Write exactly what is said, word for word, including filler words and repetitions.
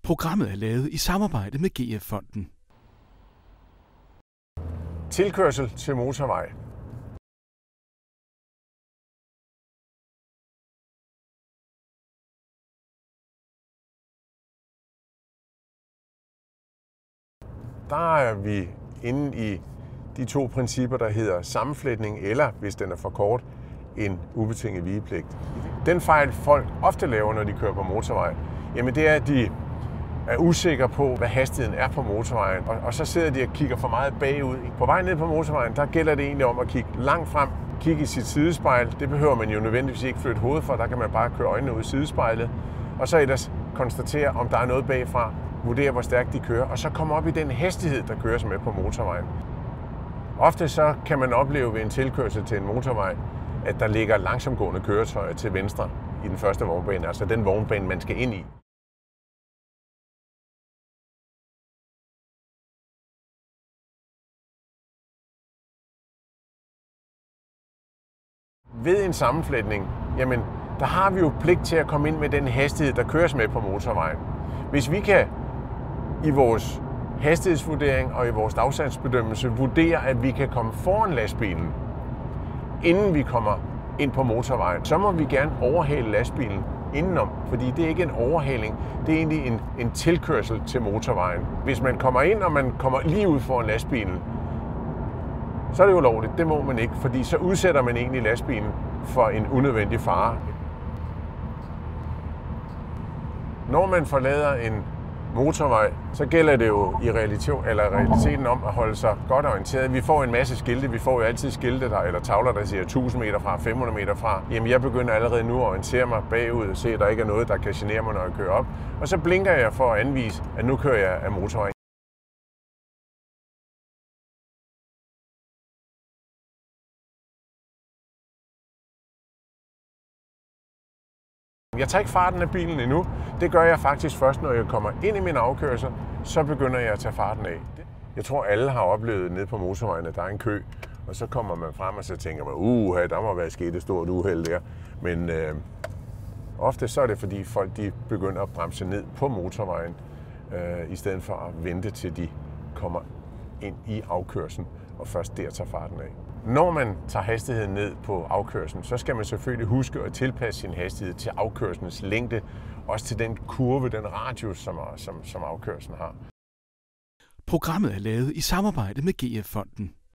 Programmet er lavet i samarbejde med G F-fonden. Tilkørsel til motorvej. Der er vi inde i de to principper, der hedder sammenflætning, eller hvis den er for kort, en ubetinget vigepligt. Den fejl, folk ofte laver, når de kører på motorvej, jamen det er, at de er usikre på, hvad hastigheden er på motorvejen, og, og så sidder de og kigger for meget bagud. På vej ned på motorvejen, der gælder det egentlig om at kigge langt frem, kigge i sit sidespejl. Det behøver man jo nødvendigvis ikke flytte hovedet for, der kan man bare køre øjnene ud i sidespejlet, og så ellers konstatere, om der er noget bagfra, vurdere, hvor stærkt de kører, og så komme op i den hastighed, der køres med på motorvejen. Ofte så kan man opleve ved en tilkørsel til en motorvej, at der ligger langsomgående køretøjer til venstre i den første vognbane, altså den vognbane, man skal ind i. Ved en sammenflætning, jamen, der har vi jo pligt til at komme ind med den hastighed, der køres med på motorvejen. Hvis vi kan i vores hastighedsvurdering og i vores afstandsbedømmelse vurdere, at vi kan komme foran lastbilen, inden vi kommer ind på motorvejen, så må vi gerne overhale lastbilen indenom, fordi det er ikke en overhaling, det er egentlig en, en tilkørsel til motorvejen. Hvis man kommer ind, og man kommer lige ud foran lastbilen, så er det ulovligt. Det må man ikke, fordi så udsætter man egentlig lastbilen for en unødvendig fare. Når man forlader en motorvej, så gælder det jo i realitet, eller realiteten om at holde sig godt orienteret. Vi får en masse skilte. Vi får jo altid skilte der, eller tavler, der siger tusind meter fra, fem hundrede meter fra. Jamen, jeg begynder allerede nu at orientere mig bagud og se, at der ikke er noget, der kan genere mig, når jeg kører op. Og så blinker jeg for at anvise, at nu kører jeg af motorvejen. Jeg tager ikke farten af bilen endnu. Det gør jeg faktisk først, når jeg kommer ind i min afkørsel, så begynder jeg at tage farten af. Jeg tror, alle har oplevet nede på motorvejen, at der er en kø, og så kommer man frem, og så tænker man, uh, der må være sket et stort uheld der. Men øh, ofte så er det, fordi folk de begynder at bremse ned på motorvejen, øh, i stedet for at vente til de kommer ind i afkørslen, og først der tager farten af. Når man tager hastigheden ned på afkørslen, så skal man selvfølgelig huske at tilpasse sin hastighed til afkørslens længde, også til den kurve, den radius, som, som, som afkørslen har. Programmet er lavet i samarbejde med G F-fonden.